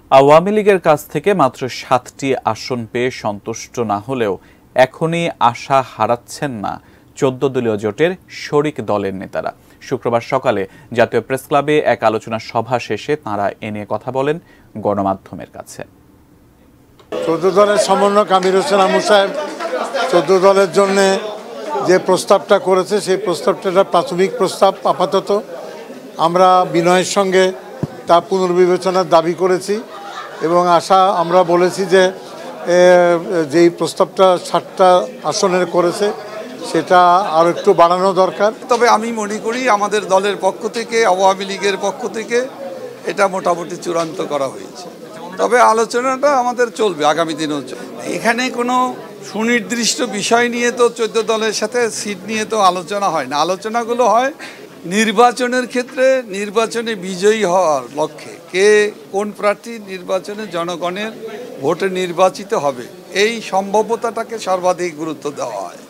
আওয়ামী লীগের কাছ থেকে মাত্র ৭টি আসন পেয়ে সন্তুষ্ট না হলেও এখনই আশা হারাচ্ছেন না ১৪ দলীয় জোটের শরিক দলের নেতারা। শুক্রবার সকালে জাতীয় প্রেসক্লাবে এক আলোচনা সভা শেষে তাঁরা এ নিয়ে কথা বলেন গণমাধ্যমের কাছে। ১৪ দলের সমন্বয়ক আমির হোসেন আমু সাহেব ১৪ দলের জন্য যে প্রস্তাবটা করেছে সেই প্রস্তাবটা প্রাথমিক প্রস্তাব। আপাতত আমরা বিনয়ের সঙ্গে তা পুনর্বিবেচনার দাবি করেছি এবং আমরা বলেছি যে যেই প্রস্তাবটা ৭টা আসনের করেছে সেটা আরও একটু বাড়ানো দরকার। তবে আমি মনে করি আমাদের দলের পক্ষ থেকে, আওয়ামী লীগের পক্ষ থেকে এটা মোটামুটি চূড়ান্ত করা হয়েছে। তবে আলোচনাটা আমাদের চলবে, আগামী দিনেও চলবে। এখানে কোনো সুনির্দিষ্ট বিষয় নিয়ে তো ১৪ দলের সাথে সিট নিয়ে তো আলোচনা হয় না। আলোচনাগুলো হয় নির্বাচনের ক্ষেত্রে, নির্বাচনে বিজয়ী হওয়ার লক্ষ্যে কে কোন প্রার্থী নির্বাচনে জনগণের ভোটে নির্বাচিত হবে এই সম্ভাব্যতাটাকে সর্বাধিক গুরুত্ব দেওয়া হয়।